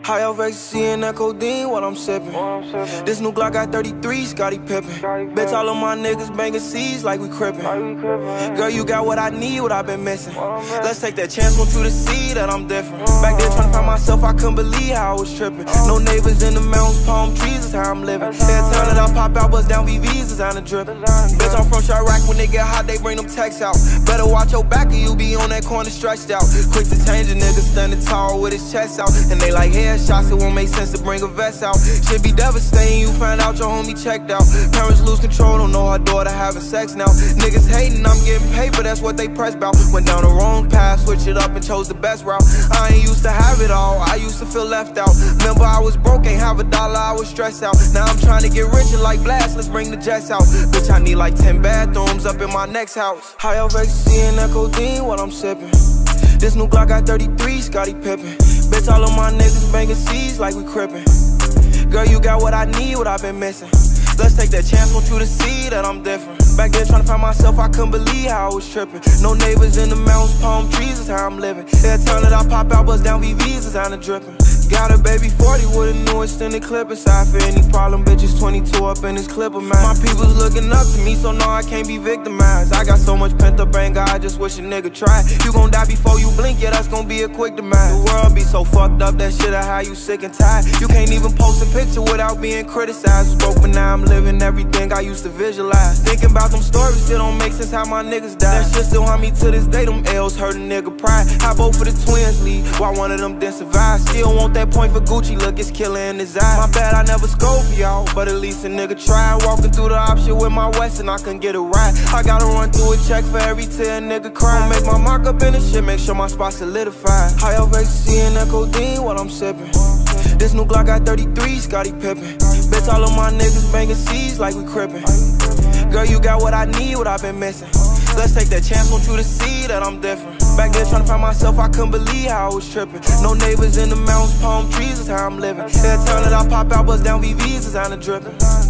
High off ecstasy and that codeine while I'm sipping. This new Glock got 33, Scottie Pippen. Bitch, all of my niggas banging C's like we crippin'. Girl, you got what I need, what I've been missing. Let's take that chance, want you to see that I'm different. Back there trying to find myself, I couldn't believe how I was tripping. No neighbors in the mountains, palm trees is how I'm living. Every time that I pop out, bust down VVs is on the drippin'. Bitch, I'm from Chirac, when they get hot, they bring them texts out. Better watch your back or you be on that corner stretched out. Quick to change a nigga standing tall with his chest out. And they like headshots, it won't make sense to bring a vest out. Shit be devastating, you find out your homie checked out. Parents lose control, don't know her daughter having sex now. Niggas hating, I'm getting paper, that's what they press bout. Went down the wrong path, switched it up and chose the best route. I ain't used to have it all, I used to feel left out. Remember I was broke, ain't have a dollar, I was stressed out. Now I'm trying to get richer like Blast, let's bring the jets out. Bitch, I need like 10 bathrooms up in my next house. High off ecstasy and that codeine while I'm sipping. This new Glock got 33, Scottie Pippen. Bitch, all of my niggas banging C's like we crippin'. Girl, you got what I need, what I've been missing. Let's take that chance, want you to see that I'm different. Back there trying to find myself, I couldn't believe how I was tripping. No neighbors in the mountains, palm trees is how I'm living. Every time that I pop out, bust down VVs is on the drippin'. Got a baby 40 with a new extended clip inside. For any problem, bitches 22 up in this clip of mine. My people's looking up to me, so no, I can't be victimized. I got so much pent up anger, I just wish a nigga tried. You gon' die before you blink, yeah, that's gon' be a quick demise. The world be so fucked up, that shit I have you sick and tired. You can't even post a picture without being criticized. Was broke, but now I'm living everything I used to visualize. Thinking about them stories still don't make sense how my niggas died. That shit still haunt me to this day, them L's hurt a nigga pride. How both of the twins leave, while one of them didn't survive. Still want that point for Gucci, look, it's killer in his eye. My bad, I never scored for y'all, but at least a nigga tried. Walking through the option with my West and I couldn't get a ride. I gotta run through a check for every tear a nigga cry. Make my mark up in the shit, make sure my spot solidified. High off ecstasy and that codeine while I'm sipping. This new Glock got 33, Scottie Pippen. Bitch, all of my niggas banging C's like we crippin'. Girl, you got what I need, what I've been missing. Let's take that chance, want you to see that I'm different. Back there trying to find myself, I couldn't believe how I was tripping. No neighbors in the mountains, palm trees is how I'm living. Every time that I pop out, bust down VVs is on the drippin'.